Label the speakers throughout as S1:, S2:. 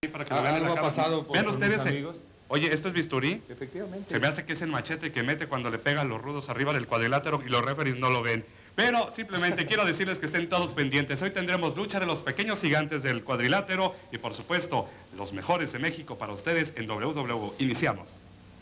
S1: para que lo vean en la cámara.
S2: Pasado
S1: Vean ustedes.
S2: Amigos.
S1: Oye, ¿esto es bisturí?
S2: Efectivamente.
S1: Se me hace que es el machete que mete cuando le pegan los rudos arriba del cuadrilátero y los referees no lo ven. Pero simplemente quiero decirles que estén todos pendientes. Hoy tendremos lucha de los pequeños gigantes del cuadrilátero y por supuesto los mejores de México para ustedes en WWE. Iniciamos.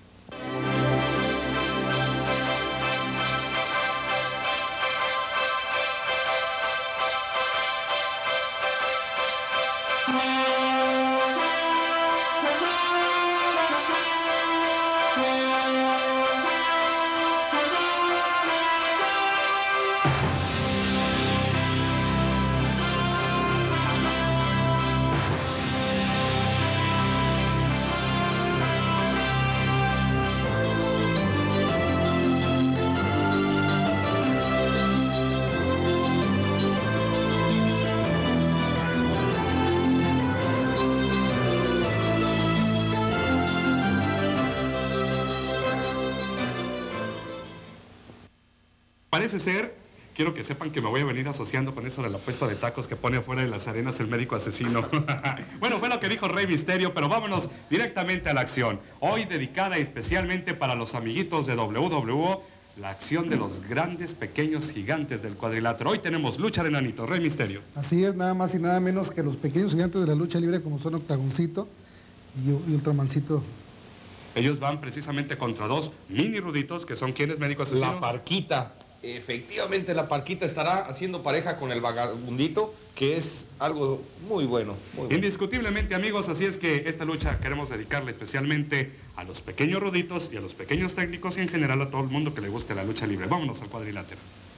S1: Parece ser, quiero que sepan que me voy a venir asociando con eso de la puesta de tacos que pone afuera de las arenas el médico asesino. Bueno, fue lo que dijo Rey Misterio, pero vámonos directamente a la acción. Hoy dedicada especialmente para los amiguitos de WWE, la acción de los grandes, pequeños gigantes del cuadrilátero. Hoy tenemos lucha de enanitos, Rey Misterio.
S3: Así es, nada más y nada menos que los pequeños gigantes de la lucha libre como son Octagoncito y Ultramancito.
S1: Ellos van precisamente contra dos mini ruditos, que son quienes, médico asesino.
S2: La Parquita. Efectivamente, la Parquita estará haciendo pareja con el Vagabundito, que es algo muy bueno. Muy bueno.
S1: Indiscutiblemente, amigos, así es que esta lucha queremos dedicarle especialmente a los pequeños ruditos y a los pequeños técnicos y en general a todo el mundo que le guste la lucha libre. Vámonos al cuadrilátero.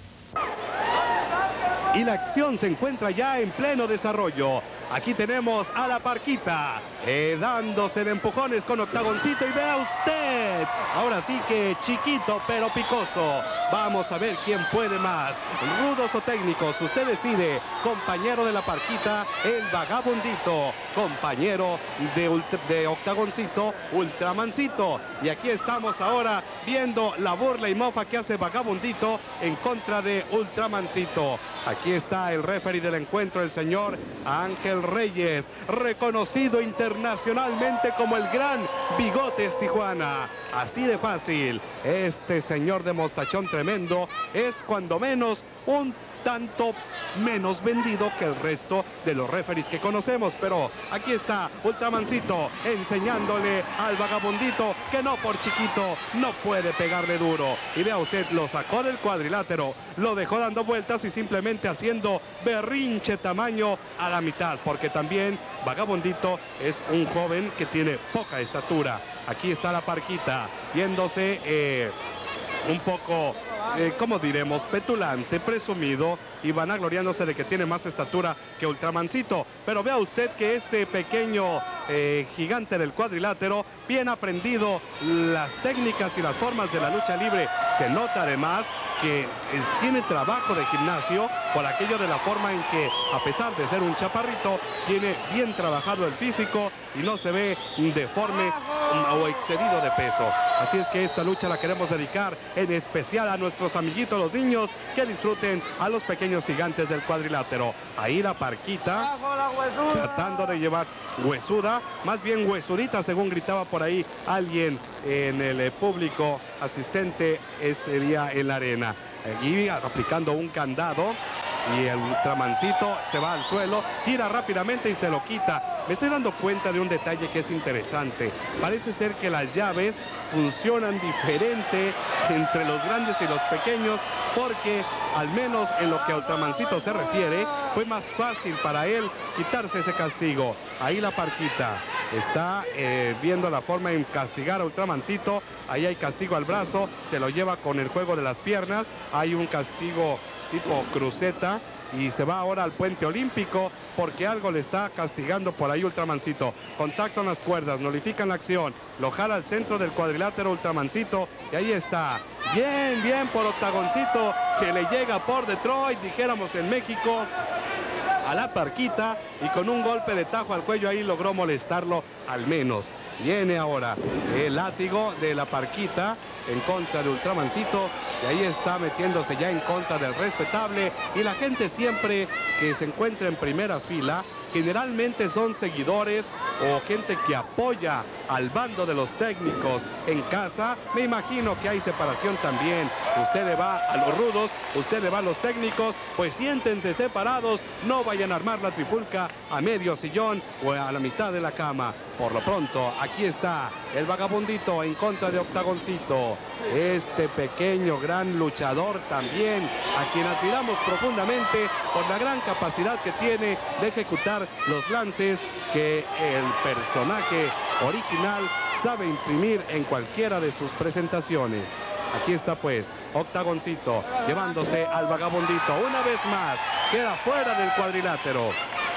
S1: Y la acción se encuentra ya en pleno desarrollo. Aquí tenemos a la Parquita dándose de empujones con Octagoncito y vea usted, ahora sí que chiquito pero picoso. Vamos a ver quién puede más, rudos o técnicos, usted decide. Compañero de la Parquita, el Vagabundito, compañero de Octagoncito, Ultramancito. Y aquí estamos ahora viendo la burla y mofa que hace Vagabundito en contra de Ultramancito. Aquí está el referee del encuentro, el señor Ángel Reyes, reconocido internacionalmente como el gran Bigotes Tijuana. Así de fácil, este señor de mostachón tremendo es cuando menos un tanto menos vendido que el resto de los referees que conocemos, pero aquí está Ultramancito enseñándole al Vagabundito que no por chiquito no puede pegarle duro. Y vea usted, lo sacó del cuadrilátero, lo dejó dando vueltas y simplemente haciendo berrinche tamaño a la mitad, porque también Vagabundito es un joven que tiene poca estatura. Aquí está la Parquita viéndose un poco, ¿cómo diremos? Petulante, presumido y vanagloriándose de que tiene más estatura que Ultramancito. Pero vea usted que este pequeño gigante del cuadrilátero, bien aprendido las técnicas y las formas de la lucha libre. Se nota además que tiene trabajo de gimnasio por aquello de la forma en que, a pesar de ser un chaparrito, tiene bien trabajado el físico y no se ve deforme o excedido de peso. Así es que esta lucha la queremos dedicar en especial a nuestros amiguitos, los niños, que disfruten a los pequeños gigantes del cuadrilátero. Ahí la Parquita tratando de llevar huesuda, más bien huesudita, según gritaba por ahí alguien en el público asistente este día en la arena. Y aplicando un candado, y el Ultramancito se va al suelo, gira rápidamente y se lo quita. Me estoy dando cuenta de un detalle que es interesante. Parece ser que las llaves funcionan diferente entre los grandes y los pequeños, porque al menos en lo que a Ultramancito se refiere, fue más fácil para él quitarse ese castigo. Ahí la Parquita está viendo la forma en castigar a Ultramancito. Ahí hay castigo al brazo, se lo lleva con el juego de las piernas. Hay un castigo tipo cruceta y se va ahora al puente olímpico porque algo le está castigando por ahí Ultramancito. Contacto en las cuerdas, nullifican la acción, lo jala al centro del cuadrilátero Ultramancito y ahí está. Bien, bien por Octagoncito, que le llega por Detroit, dijéramos en México, a la Parquita, y con un golpe de tajo al cuello ahí logró molestarlo al menos. Viene ahora el látigo de la Parquita en contra de Ultramancito, y ahí está metiéndose ya en contra del respetable, y la gente siempre que se encuentra en primera fila, generalmente son seguidores o gente que apoya al bando de los técnicos. En casa, me imagino que hay separación también. Usted le va a los rudos, usted le va a los técnicos, pues siéntense separados, no vayan a armar la trifulca a medio sillón o a la mitad de la cama. Por lo pronto, aquí está el Vagabundito en contra de Octagoncito. Este pequeño, gran luchador también, a quien admiramos profundamente por la gran capacidad que tiene de ejecutar los lances que el personaje original sabe imprimir en cualquiera de sus presentaciones. Aquí está pues Octagoncito llevándose al Vagabundito. Una vez más, queda fuera del cuadrilátero.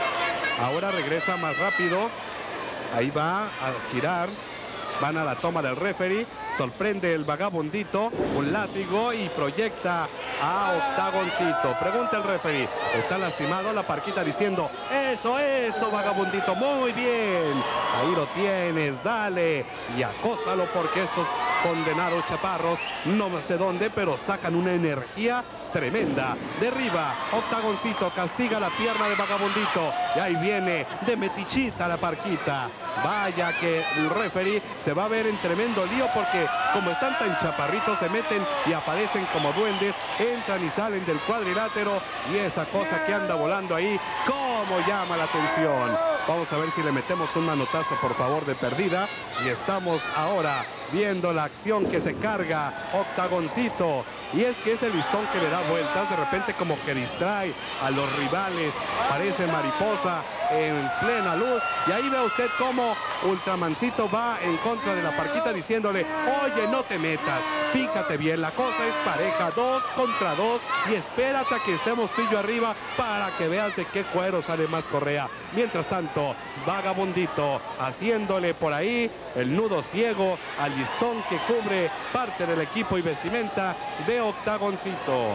S1: Ahora regresa más rápido. Ahí va a girar. Van a la toma del referee. Sorprende el Vagabundito, un látigo y proyecta a Octagoncito. Pregunta el referee, ¿está lastimado? La Parquita diciendo, eso, Vagabundito, muy bien. Ahí lo tienes, dale y acósalo, porque estos condenados chaparros, no sé dónde, pero sacan una energía tremenda. Derriba Octagoncito, castiga la pierna de Vagabundito y ahí viene de metichita la Parquita. Vaya que el referee se va a ver en tremendo lío, porque como están tan chaparritos se meten y aparecen como duendes, entran y salen del cuadrilátero, y esa cosa que anda volando ahí, cómo llama la atención. Vamos a ver si le metemos un manotazo, por favor, de perdida. Y estamos ahora viendo la acción que se carga Octagoncito. Y es que ese listón que le da vueltas, de repente como que distrae a los rivales. Parece mariposa en plena luz. Y ahí ve usted cómo Ultramancito va en contra de la Parquita diciéndole, oye, no te metas, fíjate bien, la cosa es pareja, 2 contra 2, y espérate a que estemos tú y yo arriba para que veas de qué cuero sale más correa. Mientras tanto, Vagabundito haciéndole por ahí el nudo ciego al listón que cubre parte del equipo y vestimenta de Octagoncito.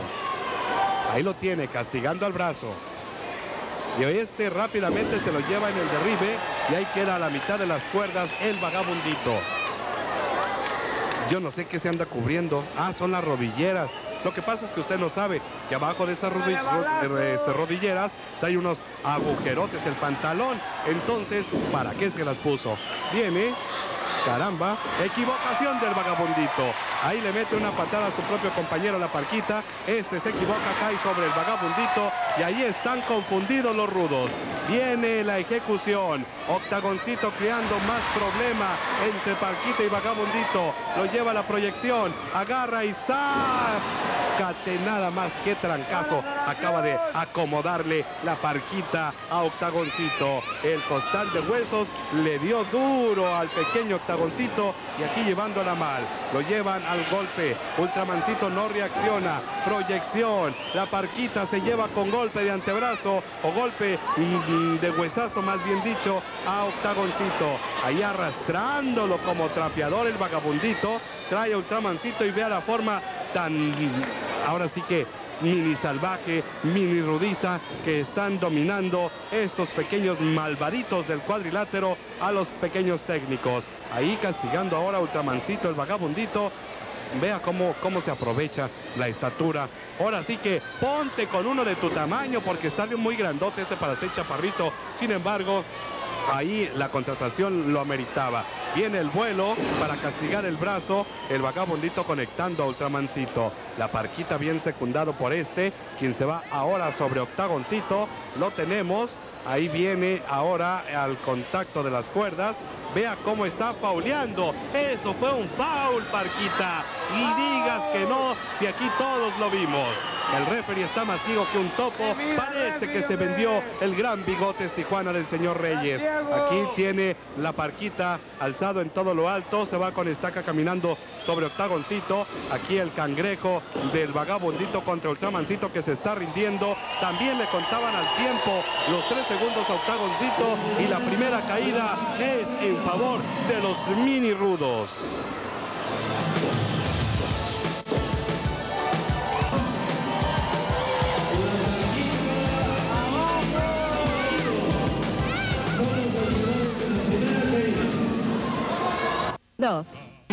S1: Ahí lo tiene, castigando al brazo. Y este rápidamente se lo lleva en el derribe y ahí queda a la mitad de las cuerdas el Vagabundito. Yo no sé qué se anda cubriendo. Ah, son las rodilleras. Lo que pasa es que usted no sabe que abajo de esas rodilleras trae unos agujerotes el pantalón. Entonces, ¿para qué se las puso? Viene, caramba, equivocación del Vagabundito. Ahí le mete una patada a su propio compañero, la Parquita. Este se equivoca, cae sobre el Vagabundito y ahí están confundidos los rudos. Viene la ejecución. Octagoncito creando más problema entre Parquita y Vagabundito. Lo lleva a la proyección. Agarra y sácate nada más, que trancazo. Acaba de acomodarle la Parquita a Octagoncito. El costal de huesos le dio duro al pequeño Octagoncito y aquí llevándola mal. Lo llevan al golpe. Ultramancito no reacciona. Proyección. La Parquita se lleva con golpe de antebrazo o golpe de huesazo, más bien dicho, a Octagoncito. Ahí arrastrándolo como trapeador el Vagabundito. Trae a Ultramancito y vea la forma tan, ahora sí que mini salvaje, mini rudista, que están dominando estos pequeños malvaditos del cuadrilátero a los pequeños técnicos. Ahí castigando ahora a Ultramancito, el Vagabundito. Vea cómo se aprovecha la estatura. Ahora sí que ponte con uno de tu tamaño, porque está muy grandote este para ser chaparrito. Sin embargo, ahí la contratación lo ameritaba. Viene el vuelo para castigar el brazo. El Vagabundito conectando a Ultramancito. La Parquita bien secundado por quien se va ahora sobre Octagoncito. Lo tenemos. Ahí viene ahora al contacto de las cuerdas. Vea cómo está fauleando. Eso fue un foul, Parquita. Y digas que no, si aquí todos lo vimos. El referee está más ciego que un topo. Parece que se vendió el gran Bigotes Tijuana del señor Reyes. Aquí tiene la Parquita alzado en todo lo alto. Se va con estaca caminando sobre Octagoncito. Aquí el cangrejo del Vagabundito contra Ultramancito, que se está rindiendo. También le contaban al tiempo los 3 segundos a Octagoncito. Y la primera caída es en favor de los mini rudos.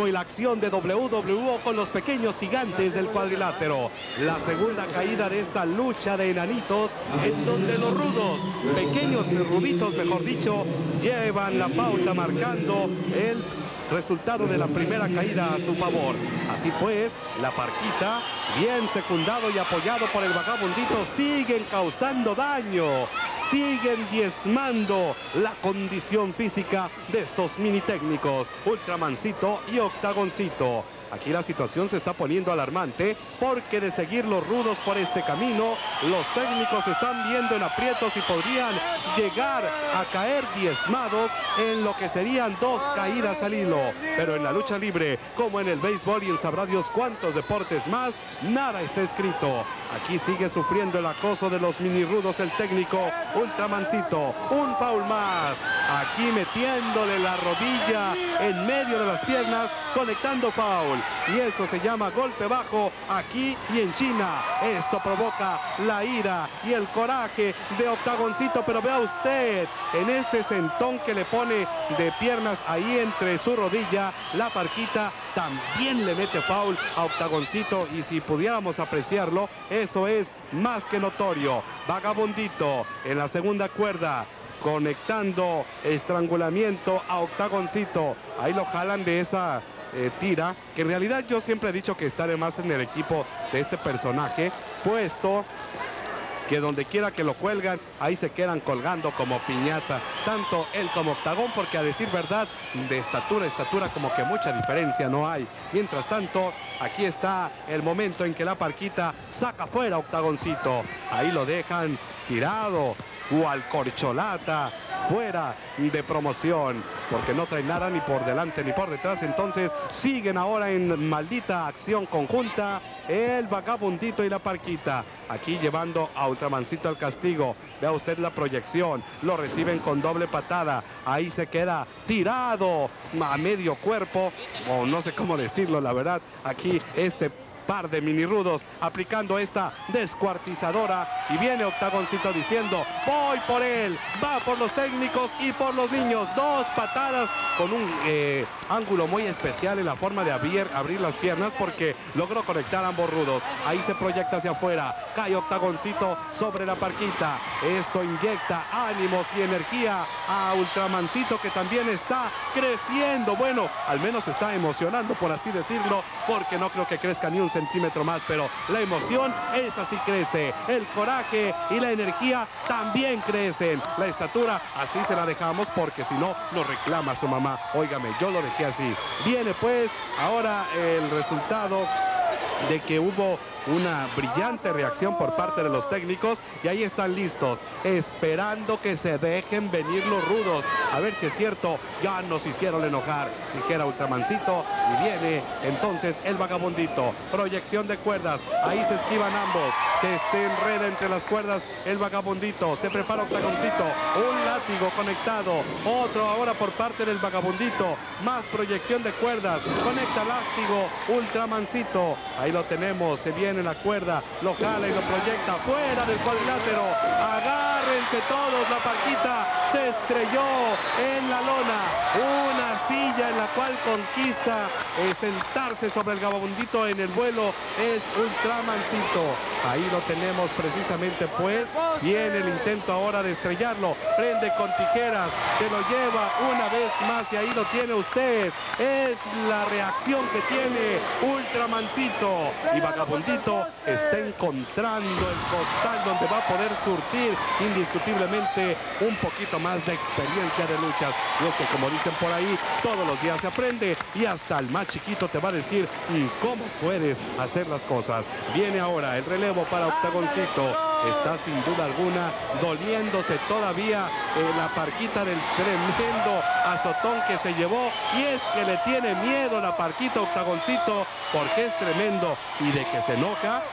S1: ritmo y la acción de WWE con los pequeños gigantes del cuadrilátero. La segunda caída de esta lucha de enanitos, en donde los rudos, pequeños ruditos mejor dicho, llevan la pauta marcando el resultado de la primera caída a su favor. Así pues, la Parquita, bien secundado y apoyado por el Vagabundito, siguen causando daño, siguen diezmando la condición física de estos mini técnicos, Ultramancito y Octagoncito. Aquí la situación se está poniendo alarmante porque de seguir los rudos por este camino, los técnicos están viendo en aprietos y podrían llegar a caer diezmados en lo que serían 2 caídas al hilo. Pero en la lucha libre, como en el béisbol y en sabrá Dios cuántos deportes más, nada está escrito. Aquí sigue sufriendo el acoso de los mini rudos el técnico Ultramancito. Un foul más. Aquí metiéndole la rodilla en medio de las piernas, conectando foul. Y eso se llama golpe bajo aquí y en China. Esto provoca la ira y el coraje de Octagoncito. Pero vea usted, en este sentón que le pone de piernas ahí entre su rodilla, la Parquita también le mete foul a Octagoncito. Y si pudiéramos apreciarlo, eso es más que notorio. Vagabundito en la segunda cuerda, conectando estrangulamiento a Octagoncito. Ahí lo jalan de esa tira, que en realidad yo siempre he dicho que estaré más en el equipo de este personaje, puesto que donde quiera que lo cuelgan, ahí se quedan colgando como piñata, tanto él como Octagón, porque a decir verdad, de estatura a estatura como que mucha diferencia no hay. Mientras tanto, aquí está el momento en que la Parquita saca fuera a Octagoncito. Ahí lo dejan tirado, cual corcholata, fuera de promoción, porque no trae nada ni por delante ni por detrás. Entonces siguen ahora en maldita acción conjunta el Vagabundito y la Parquita, aquí llevando a Ultramancito al castigo. Vea usted la proyección, lo reciben con doble patada, ahí se queda tirado a medio cuerpo, o no sé cómo decirlo, la verdad. Aquí este par de mini rudos aplicando esta descuartizadora, y viene Octagoncito diciendo: voy por él, va por los técnicos y por los niños. 2 patadas con un ángulo muy especial en la forma de abrir las piernas, porque logró conectar a ambos rudos. Ahí se proyecta hacia afuera, cae Octagoncito sobre la Parquita. Esto inyecta ánimos y energía a Ultramancito, que también está creciendo. Bueno, al menos está emocionando, por así decirlo, porque no creo que crezca ni un centímetro más, pero la emoción, esa sí crece. El coraje y la energía también crecen. La estatura, así se la dejamos, porque si no, nos reclama su mamá. Óigame, yo lo dejé así. Viene pues ahora el resultado de que hubo una brillante reacción por parte de los técnicos, y ahí están listos, esperando que se dejen venir los rudos. A ver si es cierto, ya nos hicieron enojar, dijera Ultramancito, y viene entonces el Vagabundito. Proyección de cuerdas, ahí se esquivan ambos, se enreda entre las cuerdas el Vagabundito, se prepara Octagoncito, un látigo conectado, otro ahora por parte del Vagabundito, más proyección de cuerdas, conecta látigo Ultramancito, ahí lo tenemos, se viene en la cuerda, lo jala y lo proyecta fuera del cuadrilátero. Agárrense todos, la Parquita se estrelló en la lona, una silla en la cual conquista sentarse sobre el Vagabundito en el vuelo es Ultramancito. Ahí lo tenemos precisamente, pues viene el intento ahora de estrellarlo, prende con tijeras, se lo lleva una vez más, y ahí lo tiene usted. Es la reacción que tiene Ultramancito, y Vagabundito está encontrando el costal donde va a poder surtir indiscutiblemente un poquito más de experiencia de luchas. Y es que, como dicen por ahí, todos los días se aprende, y hasta el más chiquito te va a decir cómo puedes hacer las cosas. Viene ahora el relevo para Octagoncito. Está sin duda alguna doliéndose todavía la Parquita del tremendo azotón que se llevó, y es que le tiene miedo la Parquita a Octagoncito, porque es tremendo, y de que se enoja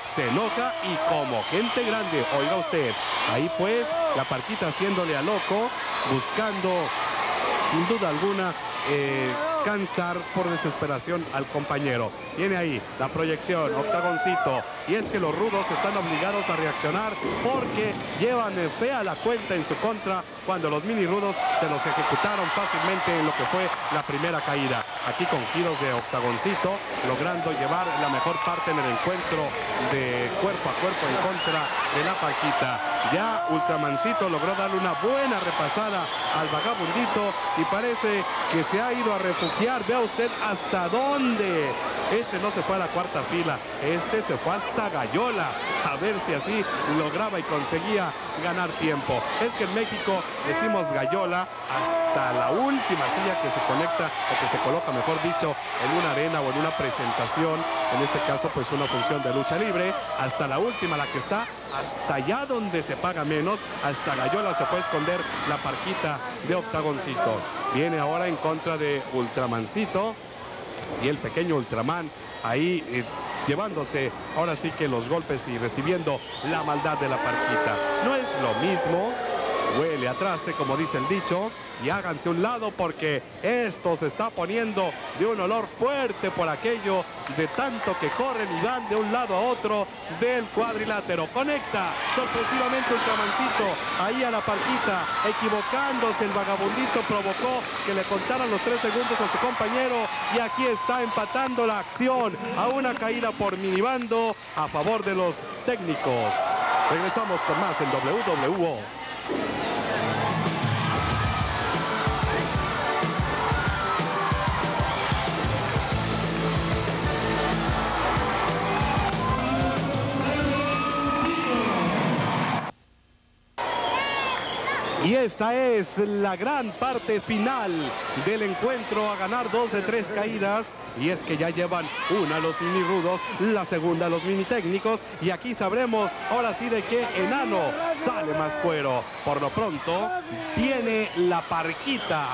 S1: y como gente grande. Oiga usted, ahí pues la Parquita haciéndole a loco, buscando sin duda alguna alcanzar por desesperación al compañero. Viene ahí la proyección, octagoncito. Y es que los rudos están obligados a reaccionar porque llevan fea la cuenta en su contra cuando los mini rudos se los ejecutaron fácilmente en lo que fue la primera caída. Aquí con giros de octagoncito, logrando llevar la mejor parte en el encuentro de cuerpo a cuerpo en contra de la Paquita. Ya Ultramancito logró darle una buena repasada al vagabundito y parece que se ha ido a refugiar. Vea usted hasta dónde. Este no se fue a la cuarta fila, este se fue hasta Gallola, a ver si así lograba y conseguía ganar tiempo. Es que en México decimos Gallola hasta la última silla que se conecta, o que se coloca, mejor dicho, en una arena o en una presentación, en este caso pues una función de lucha libre, hasta la última, la que está hasta allá donde se paga menos, hasta Gallola se fue a esconder la Parquita de Octagoncito. Viene ahora en contra de Ultramancito. Y el pequeño Ultraman ahí llevándose ahora sí que los golpes y recibiendo la maldad de la Parquita. No es lo mismo, huele a traste como dice el dicho, y háganse un lado porque esto se está poniendo de un olor fuerte por aquello de tanto que corren y van de un lado a otro del cuadrilátero. Conecta sorpresivamente Ultramancito ahí a la Parquita, equivocándose el vagabundito, provocó que le contaran los 3 segundos a su compañero y aquí está empatando la acción a una caída por minibando a favor de los técnicos. Regresamos con más en WWO. Y esta es la gran parte final del encuentro, a ganar 2 de 3 caídas. Y es que ya llevan una los mini rudos, la segunda los mini técnicos. Y aquí sabremos ahora sí de qué enano sale más cuero. Por lo pronto viene la Parquita,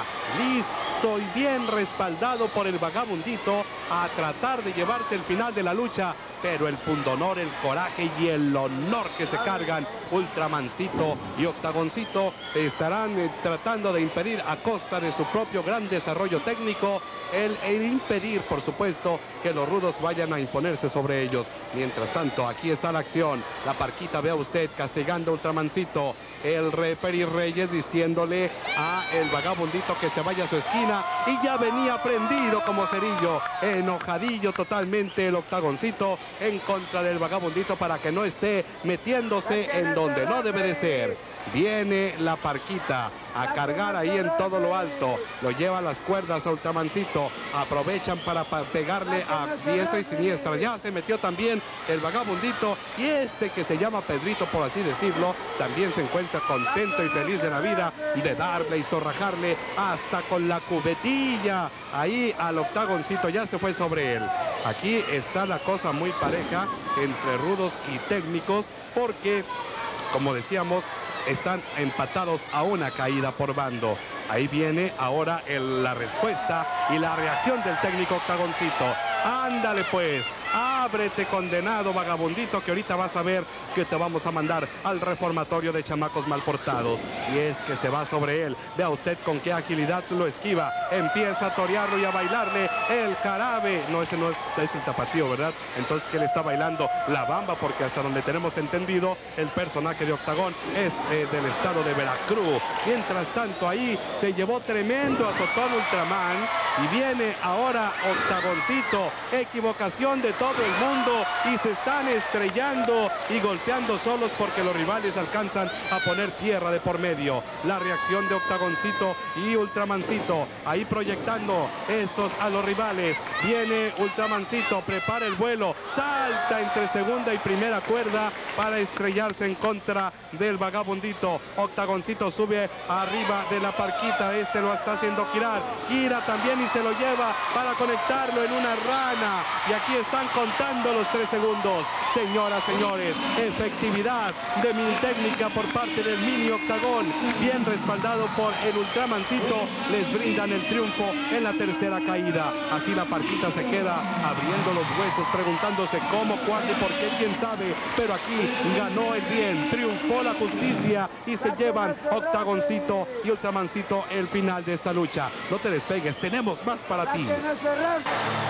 S1: listo y bien respaldado por el vagabundito a tratar de llevarse el final de la lucha. Pero el pundonor, el coraje y el honor que se cargan Ultramancito y Octagoncito estarán tratando de impedir a costa de su propio gran desarrollo técnico el impedir, por supuesto, que los rudos vayan a imponerse sobre ellos. Mientras tanto, aquí está la acción. La Parquita, vea usted, castigando a Ultramancito. El referee Reyes diciéndole a el vagabundito que se vaya a su esquina y ya venía prendido como cerillo, enojadillo totalmente el Octagoncito en contra del vagabundito para que no esté metiéndose en donde no debe de ser. Viene la Parquita a cargar ahí en todo lo alto, lo lleva a las cuerdas a Ultramancito, aprovechan para pegarle a diestra y siniestra. Ya se metió también el vagabundito y este que se llama Pedrito, por así decirlo, también se encuentra contento y feliz de la vida de darle y zorrajarle hasta con la cubetilla ahí al Octagoncito. Ya se fue sobre él. Aquí está la cosa muy pareja entre rudos y técnicos porque, como decíamos, están empatados a una caída por bando. Ahí viene ahora la respuesta y la reacción del técnico Octagoncito. Ándale pues, ábrete condenado vagabundito, que ahorita vas a ver que te vamos a mandar al reformatorio de chamacos mal portados. Y es que se va sobre él. Vea usted con qué agilidad lo esquiva. Empieza a torearlo y a bailarle el jarabe. No, ese no es el tapatío, ¿verdad? Entonces que le está bailando la bamba, porque hasta donde tenemos entendido, el personaje de Octagón es del estado de Veracruz. Mientras tanto, ahí se llevó tremendo azotón Ultraman y viene ahora Octagoncito. Equivocación de todo el mundo y se están estrellando y golpeando solos porque los rivales alcanzan a poner tierra de por medio. La reacción de Octagoncito y Ultramancito ahí proyectando estos a los rivales. Viene Ultramancito, prepara el vuelo, salta entre segunda y primera cuerda para estrellarse en contra del vagabundito. Octagoncito sube arriba de la Parquita, este lo está haciendo girar, gira también y se lo lleva para conectarlo en una rana. Y aquí están contando contando los 3 segundos. Señoras, señores, efectividad de Mini Técnica por parte del Mini Octagón, bien respaldado por el Ultramancito, les brindan el triunfo en la tercera caída. Así la Parquita se queda abriendo los huesos, preguntándose cómo, cuándo y por qué, quién sabe, pero aquí ganó el bien, triunfó la justicia y se llevan Octagoncito y Ultramancito el final de esta lucha. No te despegues, tenemos más para ti.